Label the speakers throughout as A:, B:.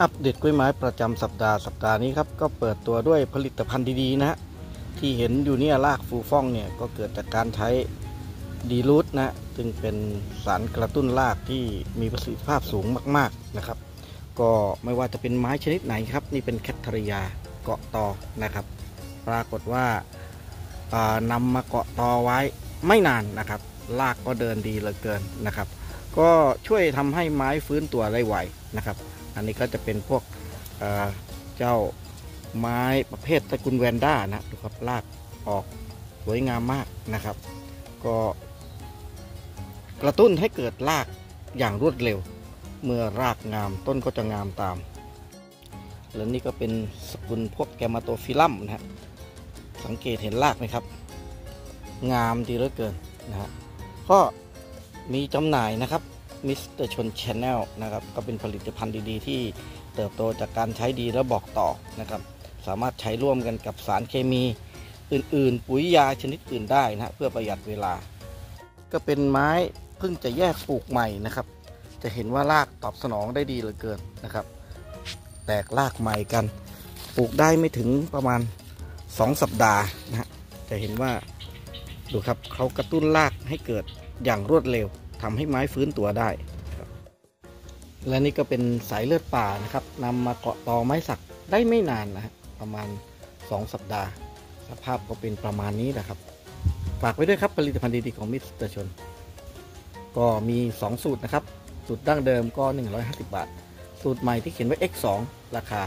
A: อัปเดตกล้วยไม้ประจำสัปดาห์นี้ครับก็เปิดตัวด้วยผลิตภัณฑ์ดีๆนะฮะที่เห็นอยู่เนี่ยรากฟูฟ่องเนี่ยก็เกิดจากการใช้ดีรูทนะซึ่งเป็นสารกระตุ้นรากที่มีประสิทธิภาพสูงมากๆนะครับก็ไม่ว่าจะเป็นไม้ชนิดไหนครับนี่เป็นแคทเทอริยาเกาะตอนะครับปรากฏว่านำมาเกาะตอไว้ไม่นานนะครับรากก็เดินดีเหลือเกินนะครับก็ช่วยทำให้ไม้ฟื้นตัวได้ไวนะครับอันนี้ก็จะเป็นพวกเจ้าไม้ประเภทตระกูลแวนด้านะดูครับรากออกสวยงามมากนะครับก็กระตุ้นให้เกิดรากอย่างรวดเร็วเมื่อรากงามต้นก็จะงามตามแล้วนี่ก็เป็นสกุลพวกแกมาโตฟิลัมนะฮะสังเกตเห็นรากไหมครับงามดีเหลือเกินนะฮะก็มีจำหน่ายนะครับมิสเตอร์ชนชาแนลนะครับก็เป็นผลิตภัณฑ์ดีๆที่เติบโตจากการใช้ดีและบอกต่อนะครับสามารถใช้ร่วมกันกับสารเคมีอื่นๆปุ๋ยยาชนิดอื่นได้นะเพื่อประหยัดเวลาก็เป็นไม้เพิ่งจะแยกปลูกใหม่นะครับจะเห็นว่ารากตอบสนองได้ดีเหลือเกินนะครับแตกรากใหม่กันปลูกได้ไม่ถึงประมาณ2 สัปดาห์นะฮะจะเห็นว่าดูครับเขากระตุ้นรากให้เกิดอย่างรวดเร็วทำให้ไม้ฟื้นตัวได้และนี่ก็เป็นสายเลือดป่านะครับนำมาเกาะตอไม้สักได้ไม่นานนะประมาณ2 สัปดาห์สภาพก็เป็นประมาณนี้แหละครับฝากไว้ด้วยครับผลิตภัณฑ์ดีๆของมิสเตอร์ชนก็มี2สูตรนะครับสูตรดั้งเดิมก็150 บาทสูตรใหม่ที่เขียนไว้ X2 ราคา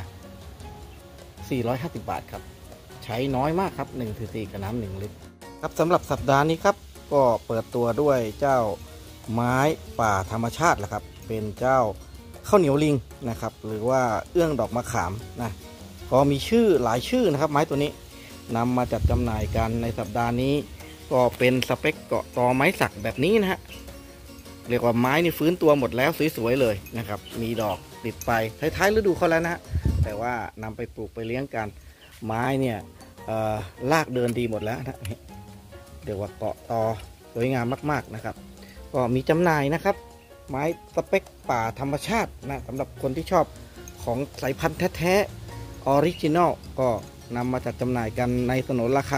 A: 450 บาทครับใช้น้อยมากครับ1 cc กับน้ำ1 ลิตรครับสำหรับสัปดาห์นี้ครับก็เปิดตัวด้วยเจ้าไม้ป่าธรรมชาติแหละครับเป็นเจ้าข้าวเหนียวลิงนะครับหรือว่าเอื้องดอกมะขามนะก็มีชื่อหลายชื่อนะครับไม้ตัวนี้นำมาจัดจำหน่ายกันในสัปดาห์นี้ก็เป็นสเปคเกาะตอไม้สักแบบนี้นะฮะเรียกว่าไม้นี่ฟื้นตัวหมดแล้วสวยๆเลยนะครับมีดอกติดไปท้ายๆฤดูเขาแล้วนะแต่ว่านำไปปลูกไปเลี้ยงกันไม้เนี่ยรากเดินดีหมดแล้วนะเรียกว่าเกาะตอสวยงามมากๆนะครับก็มีจำหน่ายนะครับไม้สเปคป่าธรรมชาตินะสำหรับคนที่ชอบของสายพันธุ์แท้ๆออริจินอลก็นำมาจัดจำหน่ายกันในสนนราคา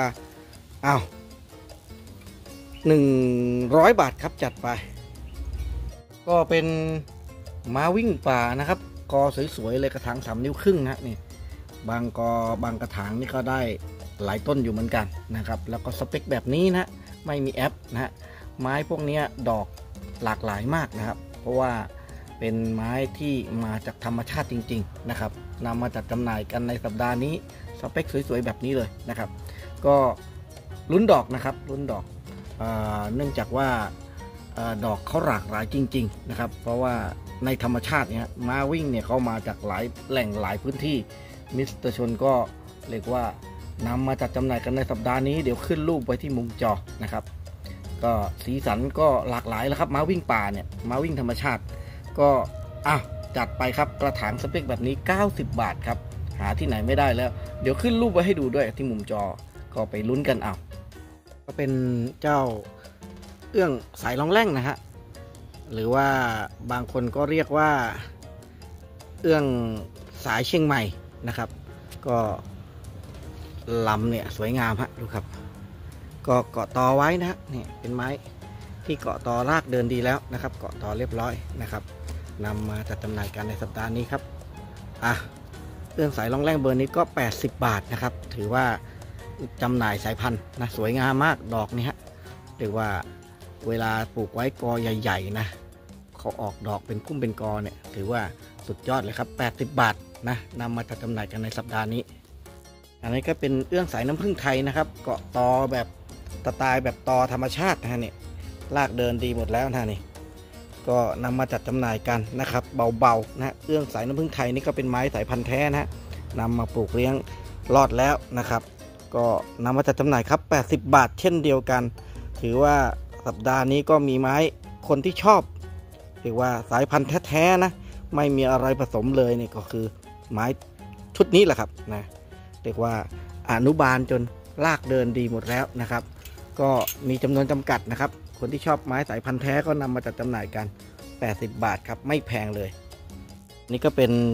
A: 100 บาทครับจัดไปก็เป็นม้าวิ่งป่านะครับกอสวยๆเลยกระถาง3 นิ้วครึ่งนะนี่บางกอบางกระถางนี่ก็ได้หลายต้นอยู่เหมือนกันนะครับแล้วก็สเปคแบบนี้นะไม่มีแอปนะฮะไม้พวกนี้ดอกหลากหลายมากนะครับเพราะว่าเป็นไม้ที่มาจากธรรมชาติจริงๆนะครับนำมาจัดจำหน่ายกันในสัปดาห์นี้สเปคสวยๆแบบนี้เลยนะครับก็ลุ้นดอกนะครับลุ้นดอกเนื่องจากว่าดอกเขาหลากหลายจริงๆนะครับเพราะว่าในธรรมชาติเนี่ยม้าวิ่งเนี่ยเขามาจากหลายแหล่งหลายพื้นที่มิสเตอร์ชนก็เรียกว่านำมาจัดจำหน่ายกันในสัปดาห์นี้เดี๋ยวขึ้นรูปไว้ที่มุมจอนะครับก็สีสันก็หลากหลายแล้วครับม้าวิ่งป่าเนี่ยม้าวิ่งธรรมชาติก็จัดไปครับกระถางสเปคแบบนี้90 บาทครับหาที่ไหนไม่ได้แล้วเดี๋ยวขึ้นรูปไว้ให้ดูด้วยที่มุมจอก็ไปลุ้นกันก็เป็นเจ้าเอื้องสายรองแร่งนะฮะหรือว่าบางคนก็เรียกว่าเอื้องสายเชียงใหม่นะครับก็ลำเนี่ยสวยงามฮะดูครับก็เกาะตอไว้นะฮะนี่เป็นไม้ที่เกาะตอรากเดินดีแล้วนะครับเกาะตอเรียบร้อยนะครับนำมาจัดจำหน่ายกันในสัปดาห์นี้ครับเอื้องสายรองแร่งเบอร์นี้ก็80 บาทนะครับถือว่าจำหน่ายสายพันธุ์นะสวยงามมากดอกนี่ฮะเรียกว่าเวลาปลูกไว้กอใหญ่ๆนะเขาออกดอกเป็นพุ่มเป็นกอเนี่ยถือว่าสุดยอดเลยครับ80 บาทนะนำมาจัดจำหน่ายกันในสัปดาห์นี้อันนี้ก็เป็นเอื้องสายน้ำผึ้งไทยนะครับเกาะตอแบบสไตล์แบบตอธรรมชาตินะฮะนี่รากเดินดีหมดแล้วนะนี่ก็นำมาจัดจำหน่ายกันนะครับเบาๆนะเอื้องสายน้ำผึ้งไทยนี่ก็เป็นไม้สายพันธุ์แท้นะนำมาปลูกเลี้ยงรอดแล้วนะครับก็นำมาจัดจำหน่ายครับ80 บาทเช่นเดียวกันถือว่าสัปดาห์นี้ก็มีไม้คนที่ชอบเรียกว่าสายพันธุ์แท้ๆนะไม่มีอะไรผสมเลยนี่ก็คือไม้ชุดนี้แหละครับนะเรียกว่าอนุบาลจนรากเดินดีหมดแล้วนะครับก็มีจำนวนจำกัดนะครับคนที่ชอบไม้สายพันธุ์แท้ก็นำมาจัดจำหน่ายกัน80 บาทครับไม่แพงเลยนี่ก็เป็น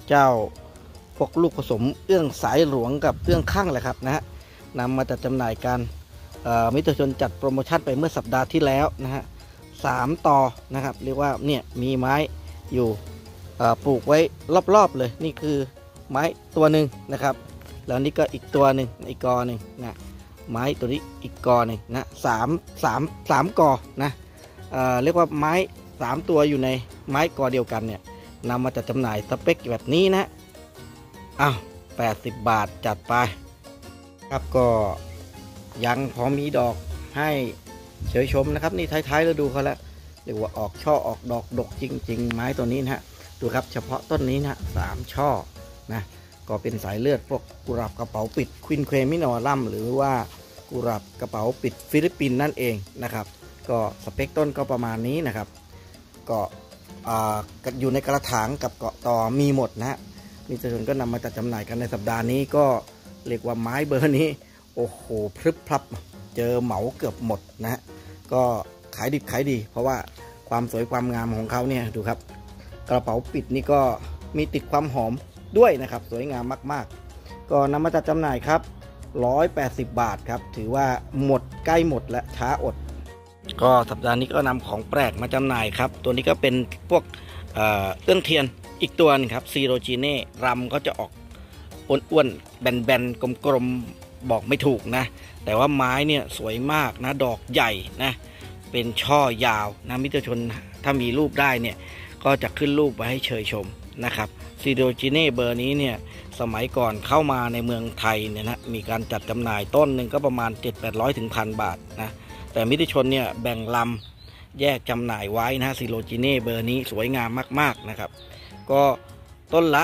A: เจ้าพวกลูกผสมเอื้องสายหลวงกับเอื้องข้างแหละครับนะฮะนำมาจัดจำหน่ายกันมิตรชนจัดโปรโมชั่นไปเมื่อสัปดาห์ที่แล้วนะฮะ3 ต่อนะครับเรียกว่าเนี่ยมีไม้อยู่ปลูกไว้รอบๆเลยนี่คือไม้ตัวหนึ่งนะครับแล้วนี่ก็อีกตัวหนึ่งอีกกอหนึ่งนะไม้ตัวนี้อีกกอหนึ่งนะสามกอนะเรียกว่าไม้3 ตัวอยู่ในไม้กอเดียวกันเนี่ยนำมาจัดจำหน่ายสเปคแบบนี้นะอ้าว80 บาทจัดไปครับก็ยังพอมีดอกให้เฉยชมนะครับนี่ท้ายๆฤดูเขาแล้วเรียกว่าออกช่อออกดอกดกจริงๆไม้ตัวนี้นะฮะดูครับเฉพาะต้นนี้นะ3 ช่อนะก็เป็นสายเลือดพวกกุหลาบกระเป๋าปิดควินเควมินอรัมหรือว่ากุหลาบกระเป๋าปิดฟิลิปปินส์นั่นเองนะครับก็สเปคต้นก็ประมาณนี้นะครับก็อยู่ในกระถางกับเกาะตอมีหมดนะฮะมิตรชนก็นำมาจัดจำหน่ายกันในสัปดาห์นี้ก็เรียกว่าไม้เบอร์นี้โอ้โหพรึบพรับเจอเหมาเกือบหมดนะฮะก็ขายดิบขายดีเพราะว่าความสวยความงามของเขาเนี่ยดูครับกระเป๋าปิดนี่ก็มีติดความหอมด้วยนะครับสวยงามมากๆก็นำมาจัดจำหน่ายครับ180 บาทครับถือว่าหมดใกล้หมดและช้าอดก็สัปดาห์นี้ก็นำของแปลกมาจำหน่ายครับตัวนี้ก็เป็นพวกเอื้องเทียนอีกตัวนึงครับซีโรจีเน่รำก็จะออกอ้วนๆแบนๆกลมๆบอกไม่ถูกนะแต่ว่าไม้เนี่ยสวยมากนะดอกใหญ่นะเป็นช่อยาวนะมิตรชนถ้ามีรูปได้เนี่ยก็จะขึ้นรูปไว้ให้เชยชมนะครับซีโรจีเน่เบอร์นี้เนี่ยสมัยก่อนเข้ามาในเมืองไทยเนี่ยนะมีการจัดจำหน่ายต้นหนึ่งก็ประมาณ 700-800 ถึง 1,000 บาทนะแต่มิตรชนเนี่ยแบ่งลำแยกจำหน่ายไว้นะซีโรจีเน่เบอร์นี้สวยงามมากๆนะครับก็ต้นละ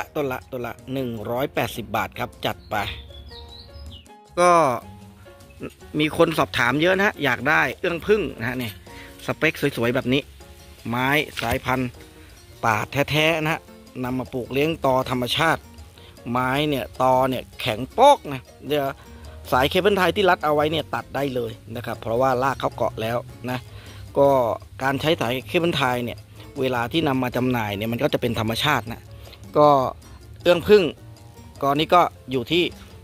A: 180 บาทครับจัดไปก็มีคนสอบถามเยอะนะอยากได้เอื้องพึ่งนะฮะนี่สเปคสวยๆแบบนี้ไม้สายพันธุ์ป่าแท้ๆนะฮะนำมาปลูกเลี้ยงตอธรรมชาติไม้เนี่ยตอเนี่ยแข็งโป๊กนะเดี๋ยวสายเคเบิลไทยที่รัดเอาไว้เนี่ยตัดได้เลยนะครับเพราะว่ารากเขาเกาะแล้วนะก็การใช้สายเคเบิลไทยเนี่ยเวลาที่นำมาจำหน่ายเนี่ยมันก็จะเป็นธรรมชาตินะก็เอื้องพึ่งก้อนนี้ก็อยู่ที่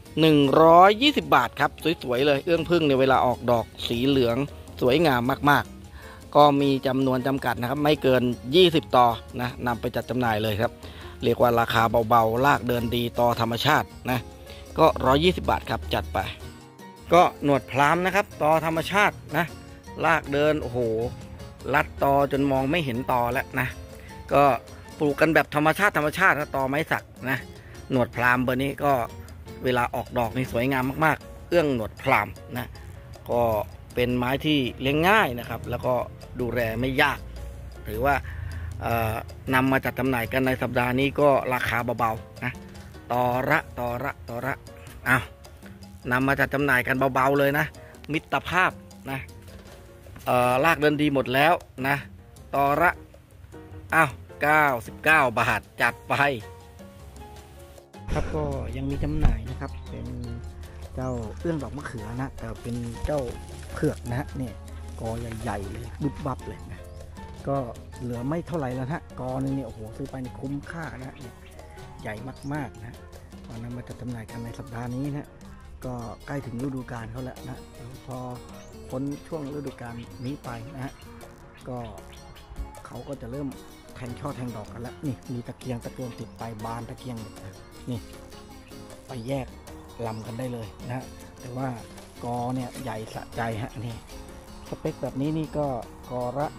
A: 120 บาทครับสวยๆเลยเอื้องพึ่งในเวลาออกดอกสีเหลืองสวยงามมากๆก็มีจำนวนจำกัดนะครับไม่เกิน20 ต่อนะนำไปจัดจำหน่ายเลยครับเรียกว่าราคาเบาๆรากเดินดีต่อธรรมชาตินะก็120 บาทครับจัดไปก็หนวดพรามนะครับต่อธรรมชาตินะรากเดินโอ้โหลัดตอจนมองไม่เห็นตอแล้วนะก็ปลูกกันแบบธรรมชาตินะตอไม้สักนะหนวดพรามเบอร์นี้ก็เวลาออกดอกนี่สวยงามมากๆเอื้องหนวดพรามนะก็เป็นไม้ที่เลี้ยงง่ายนะครับแล้วก็ดูแลไม่ยากถือว่านำมาจัดจำหน่ายกันในสัปดาห์นี้ก็ราคาเบาๆนะต่อระอ้าวนำมาจัดจำหน่ายกันเบาๆเลยนะมิตรภาพนะรากเดินดีหมดแล้วนะต่อระอ้าว99 บาทจัดไปครับก็ยังมีจำหน่ายนะครับเป็นเจ้าเอื้องดอกมะเขือนะแต่เป็นเจ้าเผือกนะเนี่ยกอใหญ่ๆเลยบุบบับเลยนะก็เหลือไม่เท่าไหร่แล้วฮะกอนึงเนี่ยโอ้โหซื้อไปนี่คุ้มค่านะใหญ่มากๆนะตอนนั้นมาจัดจำหน่ายกันในสัปดาห์นี้นะก็ใกล้ถึงฤดูกาลเขาแล้วนะพอพ้นช่วงฤดูกาลนี้ไปนะฮะก็เขาก็จะเริ่มแทงช่อแทงดอกกันแล้วนี่มีตะเกียงติดไปบานตะเกียงนี่ไปแยกลำกันได้เลยนะแต่ว่ากอเนี่ยใหญ่สะใจฮะนี่สเปคแบบนี้นี่ก็กอละ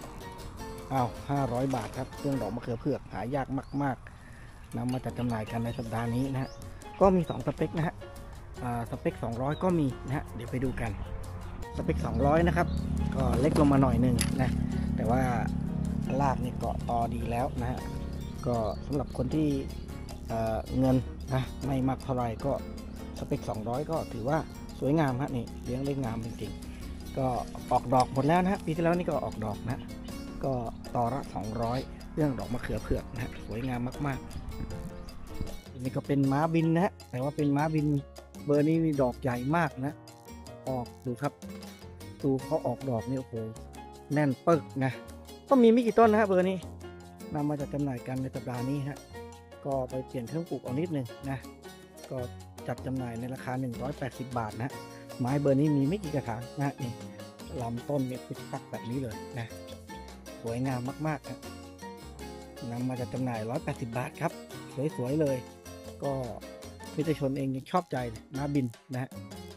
A: 500 บาทครับเครื่องดอกมะเขือเผือกหายากมากๆนำมาจัดจำหน่ายกันในสัปดาห์นี้นะฮะก็มี2สเปคนะฮะสเปค200ก็มีนะฮะเดี๋ยวไปดูกันสเปค200นะครับก็เล็กลงมาหน่อยนึงนะแต่ว่ารากนี่เกาะตอดีแล้วนะฮะก็สำหรับคนที่เงินนะไม่มากเท่าไรก็สเปค200ก็ถือว่าสวยงามฮะนี่เลี้ยงได้งามจริงๆก็ออกดอกหมดแล้วนะฮะปีที่แล้วนี่ก็ออกดอกนะก็ต่อละ200เรื่องดอกมะเขือเผือกนะสวยงามมากๆนี่ก็เป็นม้าบินนะแต่ว่าเป็นม้าบินเบอร์นี้มีดอกใหญ่มากนะออกดูครับดูเขาออกดอกนี่โอ้โหแน่นปึกนะก็มีไม่กี่ต้นนะฮะเบอร์นี้นำมาจัดจำหน่ายกันในสัปดาห์นี้ฮะก็ไปเปลี่ยนเครื่องปลูกเอานิดนึงนะก็จัดจำหน่ายในราคา180 บาทนะไม้เบอร์นี้มีไม่กี่กระถางนะนี่ลำต้นเนี่ยปิดปักแบบนี้เลยนะสวยงามมากๆนะนำมาจัดจำหน่าย180 บาทครับสวยๆเลยก็มิตรชนเองยังชอบใจม้าบินนะ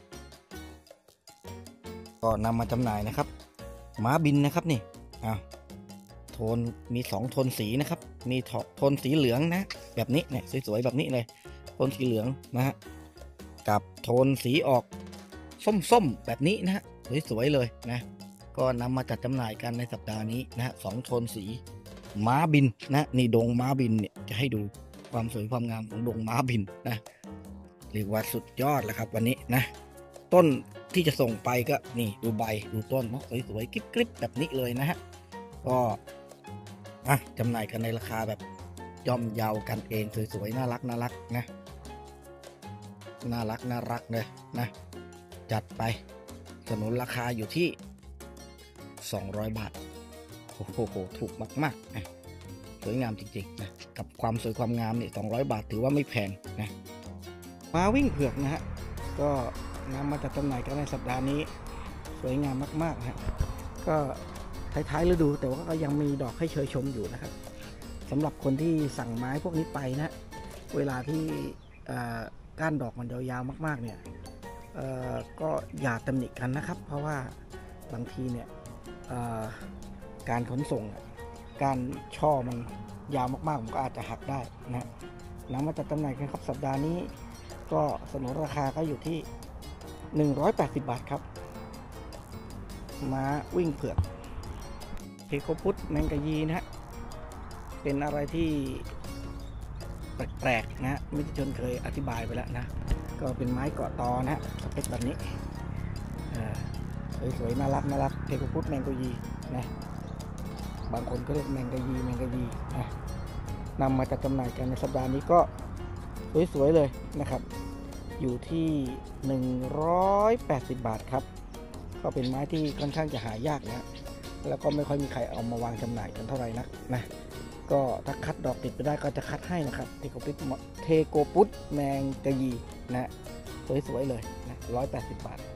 A: ก็นำมาจำหน่ายนะครับม้าบินนะครับนี่โทนมี2โทนสีนะครับมีโทนสีเหลืองนะแบบนี้เนี่ยสวยๆแบบนี้เลยโทนสีเหลืองนะฮะกับโทนสีออกส้มๆแบบนี้นะฮะสวยๆเลยนะก็นำมาจัดจำหน่ายกันในสัปดาห์นี้นะ2โทนสีม้าบินนะนี่ดงม้าบินเนี่ยจะให้ดูความสวยความงามของดงม้าบินนะเรียกว่าสุดยอดแล้วครับวันนี้นะต้นที่จะส่งไปก็นี่ดูใบดูต้นเนาะสวยๆกริบๆแบบนี้เลยนะฮะก็จำหน่ายกันในราคาแบบย่อมเยากันเองสวยๆน่ารักนะน่ารักเลยนะจัดไปสนุนราคาอยู่ที่200 บาทโอ้โหถูกมากๆนะสวยงามจริงๆนะกับความสวยความงามเนี่ย200 บาทถือว่าไม่แพงนะม้าวิ่งเผือกนะฮะก็นำมาจัดจำหน่ายกันในสัปดาห์นี้สวยงามมากๆนะก็ท้ายฤดูแต่ว่าก็ยังมีดอกให้เชยชมอยู่นะครับสำหรับคนที่สั่งไม้พวกนี้ไปนะเวลาที่ก้านดอกมันยาวๆมากๆเนี่ยก็อย่าตำหนิกันนะครับเพราะว่าบางทีเนี่ยการขนส่งการช่อมันยาวมากๆมันก็อาจจะหักได้นะนำมาจัดจำหน่ายกันครับสัปดาห์นี้ก็สนุนราคาก็อยู่ที่180 บาทครับม้าวิ่งเผือกเทโคพุทธแมงกะยีนะฮะเป็นอะไรที่แปลกๆนะมิตรชนเคยอธิบายไปแล้วนะก็เป็นไม้เกาะตอนะฮะสเปคแบบนี้สวยๆน่ารักเทโคพุทธแมงกะยีนะบางคนก็เรียกแมงกะยีนะนำมาจัดจำหน่ายกันในสัปดาห์นี้ก็สวยๆเลยนะครับอยู่ที่180 บาทครับก็เป็นไม้ที่ค่อนข้างจะหายากนะแล้วก็ไม่ค่อยมีใครเอามาวางจำหน่ายกันเท่าไหร่นักนะก็ถ้าคัดดอกติดไปได้ก็จะคัดให้นะครับเทโกพุทธแมงกะยีนะสวยๆเลยนะ180 บาท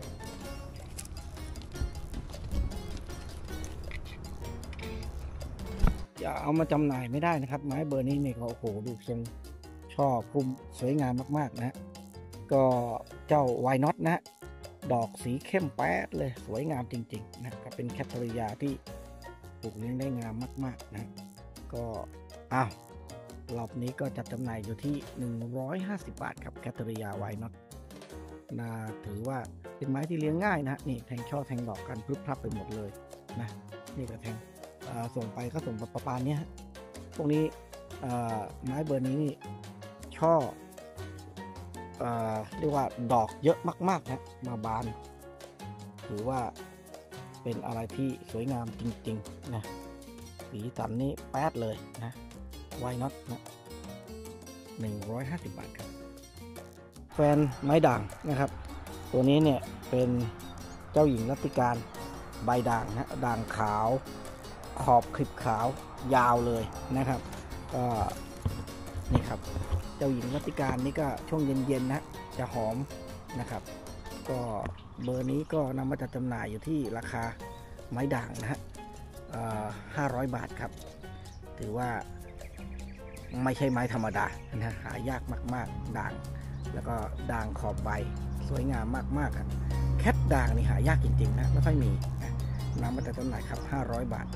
A: อย่าเอามาจำหน่ายไม่ได้นะครับไม้เบอร์นี้เนี่ยก็โอ้โหดูทรงช่อพุ่มสวยงามมากๆนะก็เจ้าไวน็อตนะดอกสีเข้มแป๊ดเลยสวยงามจริงๆนะก็เป็นแคทเธอรียาที่ปลูกเลี้ยงได้งามมากๆนะก็รอบนี้ก็จัดจำหน่ายอยู่ที่150 บาทครับแคทเธอรียาไวน็อตถือว่าเป็นไม้ที่เลี้ยงง่ายนะนี่แทงช่อแทงดอกกันพรึบพรับไปหมดเลยนะนี่ก็แทงส่งไปก็ส่งประมาณนี้พวกนี้ไม้เบอร์นี้นี่ช่อเรียกว่าดอกเยอะมากๆนะมาบานถือว่าเป็นอะไรที่สวยงามจริงๆนะสีสันนี่แป๊ดเลยนะไวน็อตนะ150 บาทครับแฟนไม้ด่างนะครับตัวนี้เนี่ยเป็นเจ้าหญิงรัตติการใบด่างนะด่างขาวขอบคลิปขาวยาวเลยนะครับก็นี่ครับเจ้าหญิงรัตติการนี่ก็ช่วงเย็นๆนะจะหอมนะครับก็เบอร์นี้ก็นำมาจัดจำหน่ายอยู่ที่ราคาไม้ด่างนะฮะ500 บาทครับถือว่าไม่ใช่ไม้ธรรมดานะหายากมากๆด่างแล้วก็ด่างขอบใบสวยงามมากๆแคทด่างนี่หายากจริงๆนะไม่ค่อยมีนะนำมาจัดจำหน่ายครับ500 บาท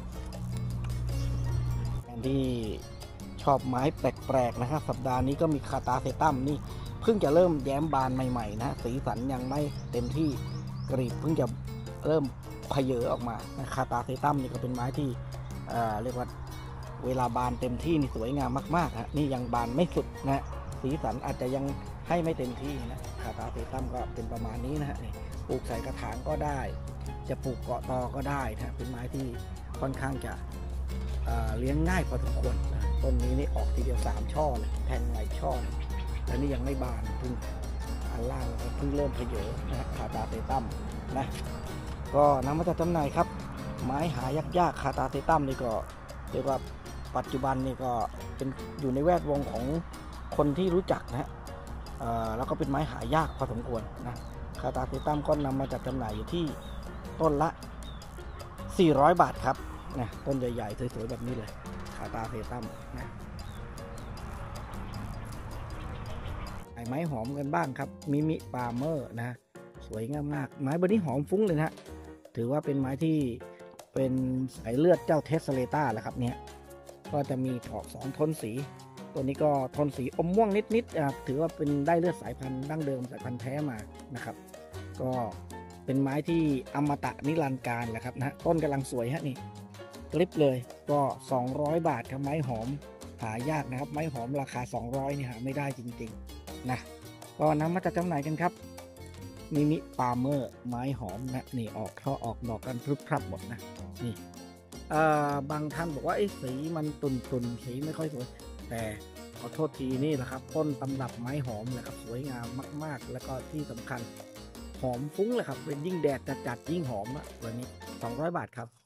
A: ที่ชอบไม้แปลกๆนะครับสัปดาห์นี้ก็มีคาตาเซตัมนี่เพิ่งจะเริ่มแย้มบานใหม่ๆนะสีสันยังไม่เต็มที่กรีบเพิ่งจะเริ่มพเยอออกมานะคาตาเซตัมนี่ก็เป็นไม้ที่เรียกว่าเวลาบานเต็มที่นี่สวยงามมากๆฮะนี่ยังบานไม่สุดนะสีสันอาจจะยังให้ไม่เต็มที่นะคาตาเซตัมก็เป็นประมาณนี้นะฮะนี่ปลูกใส่กระถางก็ได้จะปลูกเกาะตอก็ได้นะเป็นไม้ที่ค่อนข้างจะเลี้ยงง่ายพอสมควรต้นนี้นี่ออกทีเดียว3 ช่อเลยแทงหลายช่อแล้วนี่ยังไม่บานเพิ่งอันล่างเพิ่งเริ่มเผยนะคาตาเซตัมนะก็นำมาจัดจำหน่ายครับไม้หายากๆคาตาเซตัมนี่ก็เรียกว่าปัจจุบันนี่ก็เป็นอยู่ในแวดวงของคนที่รู้จักนะฮะแล้วก็เป็นไม้หายากพอสมควรนะคาตาเซตัมก็นำมาจัดจำหน่ายอยู่ที่ต้นละ400 บาทครับนะต้นใหญ่ๆสวยๆแบบนี้เลยคาตาเซตัมนะไม้หอมกันบ้างครับมิมิปาเมอร์นะสวยงามมากไม้ใบนี้หอมฟุ้งเลยนะถือว่าเป็นไม้ที่เป็นสายเลือดเจ้าเทสเลต้าแหละครับเนี่ยก็จะมีออก2โทนสีตัวนี้ก็โทนสีอมม่วงนิดๆถือว่าเป็นได้เลือดสายพันธุ์ดั้งเดิมสายพันธุ์แท้มานะครับก็เป็นไม้ที่อมตะนิรันดร์การแหละครับนะต้นกำลังสวยฮะนี่กริบเลยก็200 บาทครับไม้หอมหายากนะครับไม้หอมราคา200นี่หาไม่ได้จริงๆนะก็นำมาจัดจำหน่ายกันครับมิมิปาเมอร์ไม้หอมนะนี่ออกช่อออกดอกกันพรึบพรับหมดนะนี่บางท่านบอกว่าไอ้สีมันตุนสีไม่ค่อยสวยแต่ขอโทษทีนี่แหละครับต้นตำรับไม้หอมนะครับสวยงามมากๆแล้วก็ที่สำคัญหอมฟุ้งเลยครับเป็นยิ่งแดดจัดยิ่งหอมอะวันนี้200 บาทครับ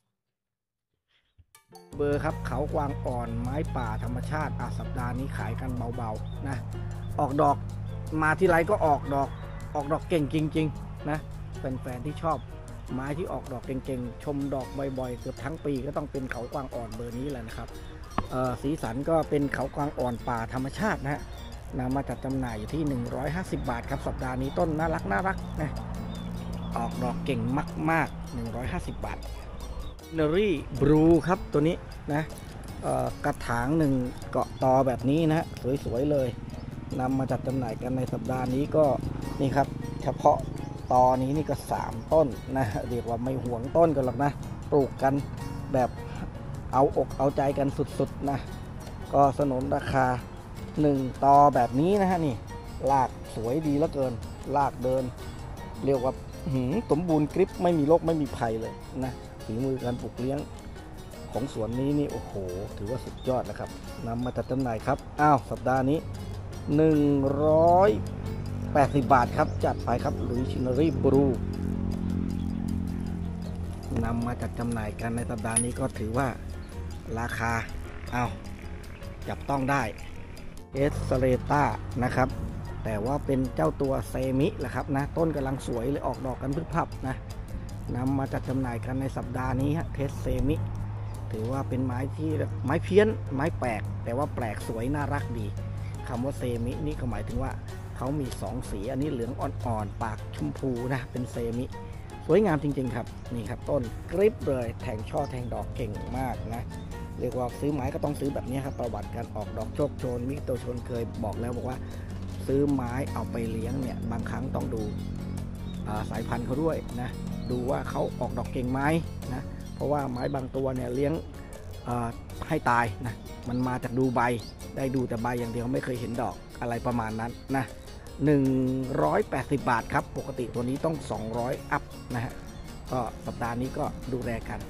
A: เบอร์ครับเขากวางอ่อนไม้ป่าธรรมชาติสัปดาห์นี้ขายกันเบาๆนะออกดอกมาที่ไรก็ออกดอกเก่งจริงๆนะแฟนๆที่ชอบไม้ที่ออกดอกเก่งๆชมดอกบ่อยๆเกือบทั้งปีก็ต้องเป็นเขากวางอ่อนเบอร์นี้แหละนะครับสีสันก็เป็นเขากวางอ่อนป่าธรรมชาตินะฮะนำมาจัดจำหน่ายอยู่ที่150 บาทครับสัปดาห์นี้ต้นน่ารักนะออกดอกเก่งมากๆ150 บาทเนอรี่บลูครับตัวนี้นะกระถาง1เกาะตอแบบนี้นะสวยๆเลยนำมาจัดจำหน่ายกันในสัปดาห์นี้ก็นี่ครับเฉพาะตอนี้นี่ก็3ต้นนะเรียกว่าไม่ห่วงต้นกันหรอกนะปลูกกันแบบเอาอกเอาใจกันสุดๆนะก็สนนราคา1ตอแบบนี้นะฮะนี่รากสวยดีเหลือเกินรากเดินเรียกว่าสมบูรณ์กริบไม่มีโรคไม่มีภัยเลยนะฝีมือการปลูกเลี้ยงของสวนนี้นี่โอ้โหถือว่าสุดยอดนะครับนำมาจัดจำหน่ายครับสัปดาห์นี้180 บาทครับจัดไปครับหรือชินเนอรี่บลูนำมาจัดจำหน่ายกันในสัปดาห์นี้ก็ถือว่าราคาจับต้องได้เอสเรต้านะครับแต่ว่าเป็นเจ้าตัวเซมิแหละครับนะต้นกำลังสวยเลยออกดอกกันพึบพับนะนำมาจัดจำหน่ายกันในสัปดาห์นี้ฮะเทสเซมิถือว่าเป็นไม้ที่ไม้เพี้ยนไม้แปลกแต่ว่าแปลกสวยน่ารักดีคำว่าเซมินี่ก็หมายถึงว่าเขามี2สีอันนี้เหลืองอ่อนๆปากชมพูนะเป็นเซมิสวยงามจริงๆครับนี่ครับต้นกริบเลยแทงช่อแทงดอกเก่งมากนะเรียกว่าซื้อไม้ก็ต้องซื้อแบบนี้ครับประวัติการออกดอกโชคโชนมิโตชนเคยบอกแล้วบอกว่าซื้อไม้เอาไปเลี้ยงเนี่ยบางครั้งต้องดูสายพันธุ์เขาด้วยนะดูว่าเขาออกดอกเก่งไหมนะเพราะว่าไม้บางตัวเนี่ยเลี้ยงให้ตายนะมันมาจากดูใบได้ดูแต่ใบอย่างเดียวไม่เคยเห็นดอกอะไรประมาณนั้นนะ180 บาทครับปกติตัวนี้ต้อง200อัพนะฮะก็สัปดาห์นี้ก็ดูแลกัน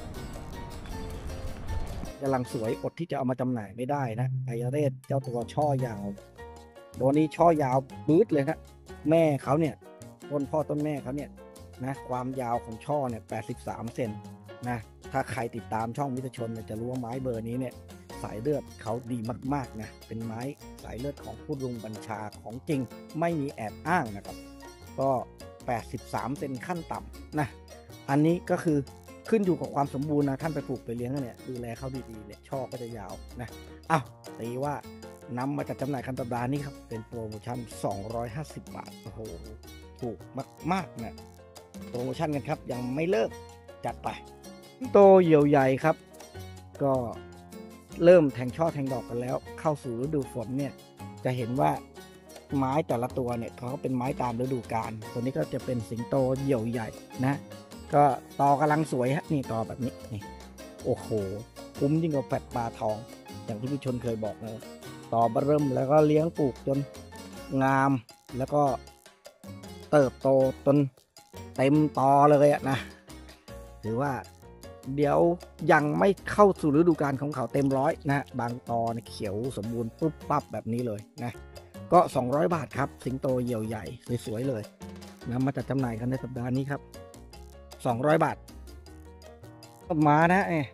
A: กำลังสวยอดที่จะเอามาจำหน่ายไม่ได้นะไอเรศเจ้าตัวช่อยาวตัวนี้ช่อยาวปื๊ดเลยนะแม่เขาเนี่ยต้นพ่อต้นแม่เขาเนี่ยนะความยาวของช่อเนี่ย83 เซนนะถ้าใครติดตามช่องมิตรชนจะรู้ว่าไม้เบอร์นี้เนี่ยสายเลือดเขาดีมากๆนะเป็นไม้สายเลือดของผู้ลุงบัญชาของจริงไม่มีแอบอ้างนะครับก็83 เซนขั้นต่ำนะอันนี้ก็คือขึ้นอยู่กับความสมบูรณ์นะท่านไปปลูกไปเลี้ยงเนี่ยดูแลเขาดีๆเนี่ยช่อก็จะยาวนะตีว่านำมาจัดจำหน่ายกันสัปดาห์นี้ครับเป็นโปรโมชั่น250 บาทโอ้โหถูกมากๆนะโปรโมชั่นกันครับยังไม่เลิกจัดไปโตเหี่ยวใหญ่ครับก็เริ่มแทงช่อแทงดอกกันแล้วเข้าสู่ฤดูฝนเนี่ยจะเห็นว่าไม้แต่ละตัวเนี่ยเขาเป็นไม้ตามฤดูกาลตัวนี้ก็จะเป็นสิงโตเหี่ยวใหญ่นะก็ตอกำลังสวยฮะนี่ตอแบบนี้นี่โอ้โหคุ้มยิ่งกว่าแฟดปลาทองอย่างที่พี่ชนเคยบอกนะต่อเริ่มแล้วก็เลี้ยงปลูกจนงามแล้วก็เติบโตจนเต็มตอเลยนะถือว่าเดี๋ยวยังไม่เข้าสู่ฤดูกาลของเขาเต็มร้อยนะบางตอเขียวสมบูรณ์ปุ๊บปั๊บแบบนี้เลยนะก็200 บาทครับสิงโตเหี่ยวใหญ่สวยๆเลยนำมาจัดจำหน่ายกันในสัปดาห์นี้ครับ200 บาทมานะ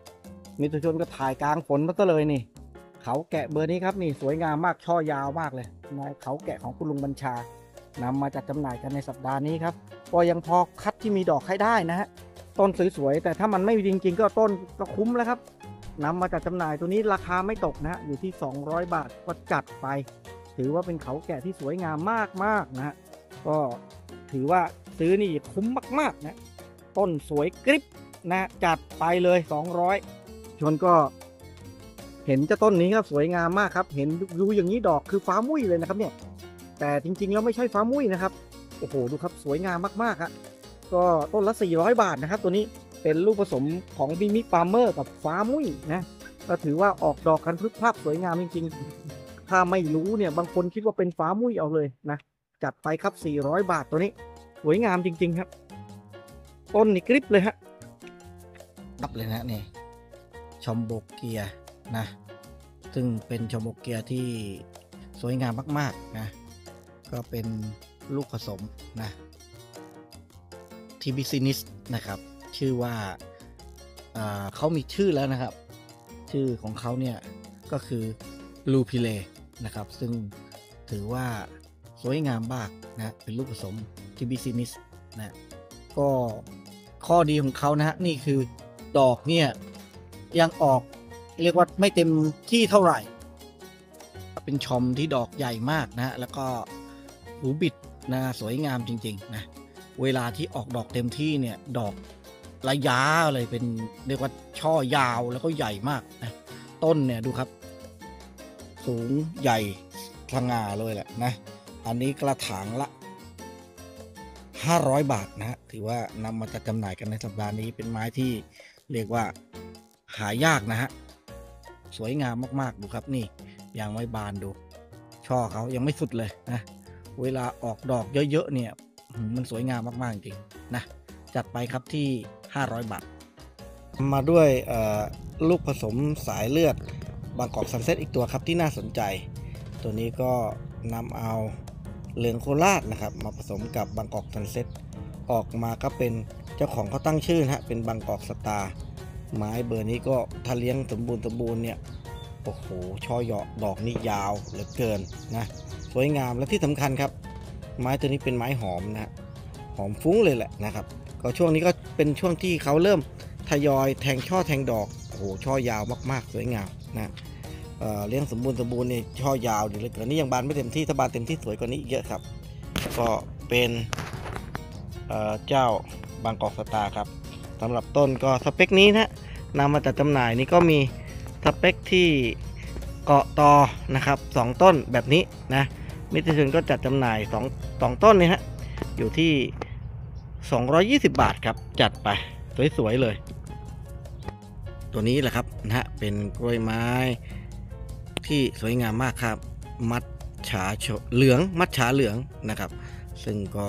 A: มิตรชนก็ถ่ายกลางฝนมาซะเลยนี่เขาแกะเบอร์นี้ครับนี่สวยงามมากช่อยาวมากเลยนะเขาแกะของคุณลุงบัญชานำมาจัดจำหน่ายกันในสัปดาห์นี้ครับก็ยังพอคัดที่มีดอกให้ได้นะฮะต้นสวยๆแต่ถ้ามันไม่จริงๆก็ต้นก็คุ้มแล้วครับนำมาจัดจำหน่ายตัวนี้ราคาไม่ตกนะอยู่ที่200 บาทก็จัดไปถือว่าเป็นเขาแกะที่สวยงามมากๆนะฮะก็ถือว่าซื้อนี่คุ้มมากๆนะต้นสวยกริบนะจัดไปเลย200ชวนก็เห็นเจ้าต้นนี้ครับสวยงามมากครับเห็นดูอย่างนี้ดอกคือฟ้ามุ้ยเลยนะครับเนี่ยแต่จริงๆแล้วไม่ใช่ฟ้ามุ้ยนะครับโอ้โหดูครับสวยงามมากๆครับก็ต้นละ400 บาทนะครับตัวนี้เป็นลูกผสมของบิมิปาเมอร์กับฟ้ามุ้ยนะก็ถือว่าออกดอกกันพรึบพรับสวยงามจริงๆถ้าไม่รู้เนี่ยบางคนคิดว่าเป็นฟ้ามุ้ยเอาเลยนะจัดไปครับ400 บาทตัวนี้สวยงามจริงๆครับต้นนี่กริบเลยฮะรับเลยนะนี่ชอมโบเกียนะซึ่งเป็นชอมโบเกียที่สวยงามมากๆนะก็เป็นลูกผสมนะทีบิซินิสนะครับชื่อว่าเขามีชื่อแล้วนะครับชื่อของเขาเนี่ยก็คือลูพิเลนะครับซึ่งถือว่าสวยงามมากนะเป็นลูกผสมทีบิซินิสนะก็ข้อดีของเขานะฮะนี่คือดอกเนี่ยยังออกเรียกว่าไม่เต็มที่เท่าไหร่เป็นชมที่ดอกใหญ่มากนะแล้วก็หูบิดนะสวยงามจริงๆนะเวลาที่ออกดอกเต็มที่เนี่ยดอกระยะเลยเป็นเรียกว่าช่อยาวแล้วก็ใหญ่มากนะต้นเนี่ยดูครับสูงใหญ่สง่าเลยแหละนะอันนี้กระถางละ500 บาทนะถือว่านำมาจัดจำหน่ายกันในสัปดาห์นี้เป็นไม้ที่เรียกว่าหายากนะฮะสวยงามมากๆดูครับนี่ยังไม่บานดูช่อเขายังไม่สุดเลยนะเวลาออกดอกเยอะๆเนี่ยมันสวยงามมากๆจริงนะจัดไปครับที่500 บาทมาด้วยลูกผสมสายเลือดบางกอกซันเซ็ตอีกตัวครับที่น่าสนใจตัวนี้ก็นำเอาเหลืองโคราชนะครับมาผสมกับบางกอกซันเซ็ตออกมาก็เป็นเจ้าของเขาตั้งชื่อนะฮะเป็นบางกอกสตาร์ไม้เบอร์นี้ก็ถ้าเลี้ยงสมบูรณ์เนี่ยโอ้โหช่อเหยาะดอกนี่ยาวเหลือเกินนะสวยงามและที่สำคัญครับไม้ตัวนี้เป็นไม้หอมนะหอมฟุ้งเลยแหละนะครับก็ช่วงนี้ก็เป็นช่วงที่เขาเริ่มทยอยแทงช่อแทงดอกโอ้โหช่อยาวมากๆสวยงามนะเลี้ยงสมบูรณ์นี่ช่อยาวดีเหลือเกินนี่ยังบานไม่เต็มที่ถ้าบานเต็มที่สวยกว่านี้เยอะครับก็เป็นเจ้าบางกอกสตาร์ครับสำหรับต้นก็สเปคนี้นะนำมาจัดจำหน่ายนี่ก็มีสเปคที่เกาะตอนะครับ2ต้นแบบนี้นะมิตรชนก็จัดจำหน่าย2ต้นนี่ฮะอยู่ที่220 บาทครับจัดไปสวยๆเลยตัวนี้แหละครับนะฮะเป็นกล้วยไม้ที่สวยงามมากครับมัดฉาเหลืองมัดฉาเหลืองนะครับซึ่งก็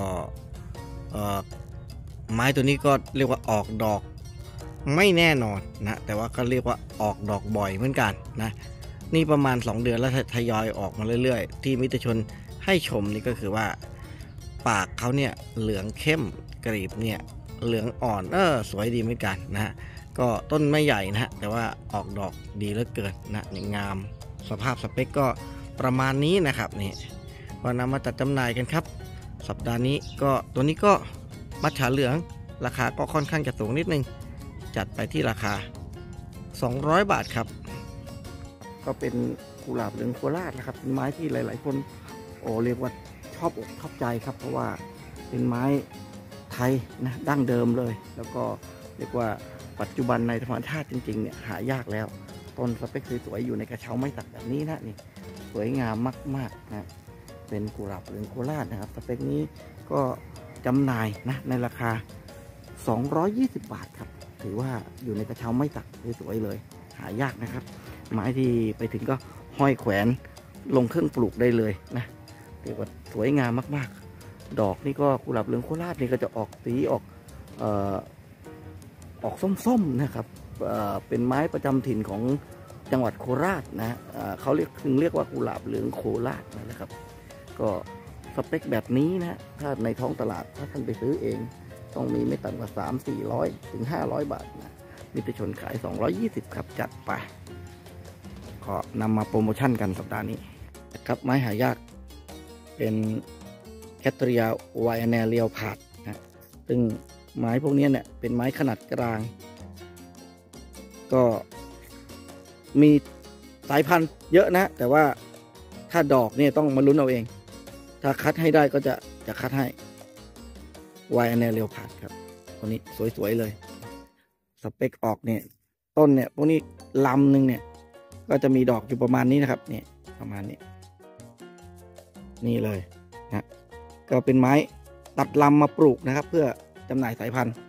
A: ไม้ตัวนี้ก็เรียกว่าออกดอกไม่แน่นอนนะแต่ว่าก็เรียกว่าออกดอกบ่อยเหมือนกันนะนี่ประมาณ2 เดือนแล้วทยอยออกมาเรื่อยๆที่มิตรชนให้ชมนี่ก็คือว่าปากเขาเนี่ยเหลืองเข้มกลีบเนี่ยเหลืองอ่อนสวยดีเหมือนกันนะก็ต้นไม่ใหญ่นะฮะแต่ว่าออกดอกดีเหลือเกินนะงามสภาพสเปคก็ประมาณนี้นะครับนี่ก็นำมาจัดจำหน่ายกันครับสัปดาห์นี้ก็ตัวนี้ก็มัดฉาเหลืองราคาก็ค่อนข้างจะสูงนิดนึงจัดไปที่ราคา200 บาทครับก็เป็นกุหลาบเหลืองโคราชนะครับเป็นไม้ที่หลายๆคนเรียกว่าชอบอกชอบใจครับเพราะว่าเป็นไม้ไทยนะดั้งเดิมเลยแล้วก็เรียกว่าปัจจุบันในธรรมชาติจริงๆเนี่ยหายากแล้วต้นสเปคสวยๆอยู่ในกระเช้าไม้สักแบบนี้นะนี่สวยงามมากๆนะเป็นกุหลาบเหลืองโคราชนะครับสเปคนี้ก็จำหน่ายนะในราคา220 บาทครับถือว่าอยู่ในกระเช้าไม้สักสวยๆเลยหายากนะครับไม้ที่ไปถึงก็ห้อยแขวนลงเครื่องปลูกได้เลยนะเรียกว่าสวยงามมากๆดอกนี่ก็กุหลาบเหลืองโคราชนี่ก็จะออกสีออกส้มๆนะครับเป็นไม้ประจำถิ่นของจังหวัดโคราชนะเขาเรียกว่ากุหลาบเหลืองโคราชนะครับก็สเปคแบบนี้นะถ้าในท้องตลาดถ้าท่านไปซื้อเองต้องมีไม่ต่ำกว่า300-400 ถึง 500 บาทนะมิตรชนขาย220ครับจัดไปขอนำมาโปรโมชั่นกันสัปดาห์นี้ครับไม้หายากเป็นแคทเรียไวแนเรียวพาดนะซึ่งไม้พวกนี้เนี่ยเป็นไม้ขนาดกลางก็มีสายพันธุ์เยอะนะแต่ว่าถ้าดอกเนี่ยต้องมาลุ้นเอาเองถ้าคัดให้ได้ก็จะคัดให้ไวแนเรียวพาดครับตัวนี้สวยๆเลยสเปคออกเนี่ยต้นเนี่ยพวกนี้ลำหนึ่งเนี่ยก็จะมีดอกอยู่ประมาณนี้นะครับเนี่ยประมาณนี้นี่เลยนะก็เป็นไม้ตัดลำมาปลูกนะครับเพื่อจำหน่ายสายพันธุ์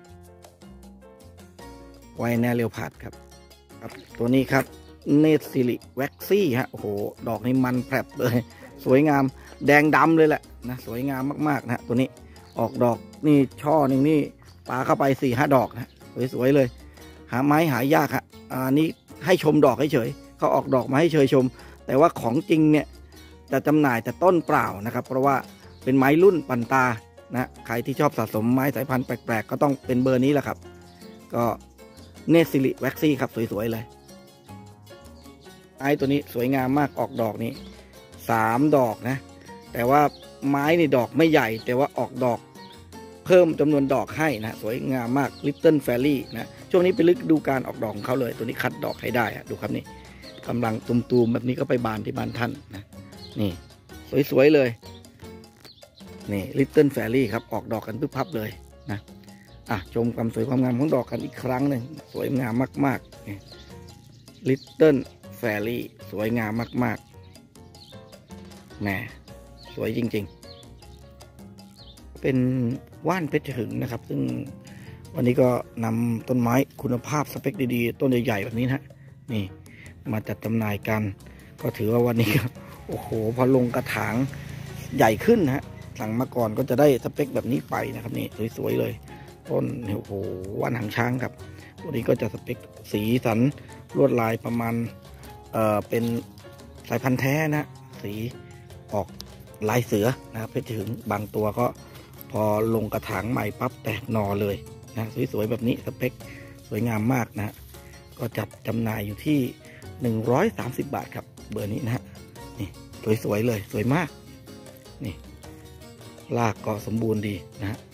A: ไวแนเรียวพาดครับตัวนี้ครับเนตซิลิแว็กซี่ฮะโอ้โหดอกนี้มันแผลบเลยสวยงามแดงดำเลยแหละนะสวยงามมากๆนะตัวนี้ออกดอกนี่ช่อหนึ่งนี่ปาเข้าไป4-5 ดอกนะสวยๆเลยหาไม้หายากฮะนี่ให้ชมดอกเฉยๆเขาออกดอกมาให้เชยชมแต่ว่าของจริงเนี่ยจะจำหน่ายแต่ต้นเปล่านะครับเพราะว่าเป็นไม้รุ่นปันตานะใครที่ชอบสะสมไม้สายพันธุ์แปลกๆก็ต้องเป็นเบอร์นี้แหละครับก็เนตซิลิแว็กซี่ครับสวยๆเลยไม้ตัวนี้สวยงามมากออกดอกนี้3 ดอกนะแต่ว่าไม้นี่ดอกไม่ใหญ่แต่ว่าออกดอกเพิ่มจำนวนดอกให้นะสวยงามมากลิตเติ้ลแฟรี่นะช่วงนี้เป็นฤดูการออกดอกของเขาเลยตัวนี้คัดดอกให้ได้ดูครับนี่กำลังตุ่มๆแบบนี้ก็ไปบานที่บ้านท่านนะนี่สวยๆเลยนี่ลิตเติ้ลแฟรี่ครับออกดอกกันปึ๊บพับเลยนะชมความสวยความงามของดอกกันอีกครั้งหนึ่งสวยงามมากๆนี่ลิตเติ้ลแฟรี่สวยงามมากๆแหมสวยจริงๆเป็นว่านเพชรหึงนะครับซึ่งวันนี้ก็นำต้นไม้คุณภาพสเปคดีๆต้นใหญ่ๆแบบนี้นะนี่มาจัดจำหน่ายกันก็ถือว่าวันนี้โอ้โหพอลงกระถางใหญ่ขึ้นนะฮะสั่งมาก่อนก็จะได้สเปคแบบนี้ไปนะครับนี่สวยๆเลยต้นโอ้โหว่านหางช้างครับวันนี้ก็จะสเปคสีสันลวดลายประมาณเป็นสายพันธุ์แท้นะสีออกลายเสือนะครับเพชรหึงบางตัวก็พอลงกระถางใหม่ปั๊บแตกหน่อเลยนะสวยๆแบบนี้สเปคสวยงามมากนะก็จัดจำหน่ายอยู่ที่130 บาทครับเบอร์นี้นะฮะนี่สวยๆเลยสวยมากนี่รากก็สมบูรณ์ดีนะฮะ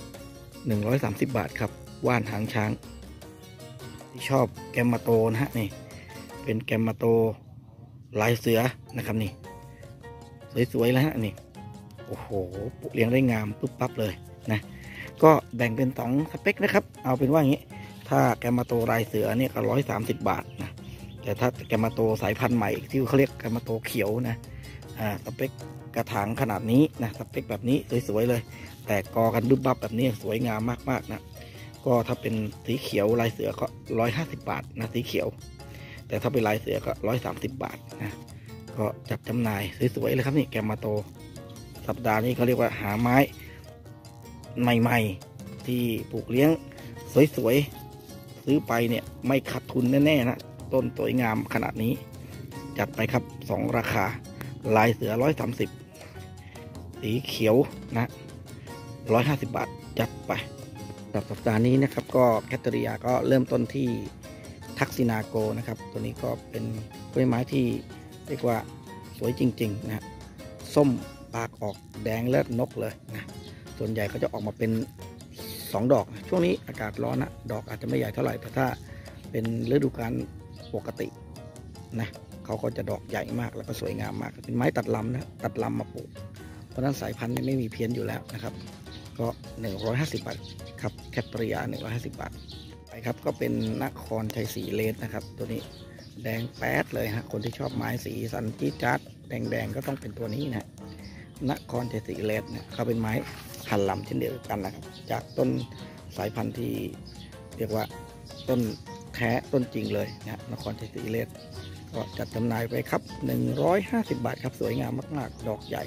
A: 130 บาทครับว่านหางช้างที่ชอบแกมมาโตนะฮะนี่เป็นแกมมาโตลายเสือนะครับนี่สวยๆแล้วฮะนี่โอ้โหเลี้ยงได้งามปุ๊บปั๊บเลยนะก็แบ่งเป็น2 สเปคนะครับเอาเป็นว่าอย่างนี้ถ้าแกมมาโตลายเสือเนี่ยก็130 บาทนะแต่ถ้าแกมมาโตสายพันธุ์ใหม่ที่เขาเรียกแกมมาโตเขียวนะสเปคกระถางขนาดนี้นะสเปคแบบนี้สวยๆเลยแต่กอกันบึ้บบับแบบนี้สวยงามมากๆนะก็ถ้าเป็นสีเขียวลายเสือก็150 บาทนะสีเขียวแต่ถ้าเป็นลายเสือก็130 บาทนะก็จัดจำหน่ายสวยๆเลยครับนี่แกมมาโตสัปดาห์นี้เขาเรียกว่าหาไม้ใหม่ๆที่ปลูกเลี้ยงสวยๆซื้อไปเนี่ยไม่ขาดทุนแน่ๆนะต้นสวยงามขนาดนี้จัดไปครับ2 ราคาลายเสือ130สีเขียวนะ150 บาทจัดไปสัปดาห์นี้นะครับก็แคทเรียก็เริ่มต้นที่ทักซินาโกนะครับตัวนี้ก็เป็นกล้วยไม้ที่เรียกว่าสวยจริงๆนะส้มปากออกแดงเลือดนกเลยนะส่วนใหญ่ก็จะออกมาเป็น2 ดอกช่วงนี้อากาศร้อนนะดอกอาจจะไม่ใหญ่เท่าไหร่แต่ถ้าเป็นฤดูกาลปกตินะเขาก็จะดอกใหญ่มากแล้วก็สวยงามมากเป็นไม้ตัดลำนะตัดลำมาปลูกเพราะนั้นสายพันธุ์ไม่มีเพี้ยนอยู่แล้วนะครับก็150 บาทครับแคทเรีย150 บาทไปครับก็เป็นนครชัยศรีเลสนะครับตัวนี้แดงแป๊ดเลยฮะคนที่ชอบไม้สีสันจี๊ดจ๊าดแดงๆก็ต้องเป็นตัวนี้นะนครชัยศรีเลสเนี่ยเขาเป็นไม้หันลำเช่นเดียวกันนะครับจากต้นสายพันธุ์ที่เรียกว่าต้นแท้ต้นจริงเลยนะนครชัยศรีเลสก็จัดจำหน่ายไปครับ150 บาทครับสวยงามมากๆดอกใหญ่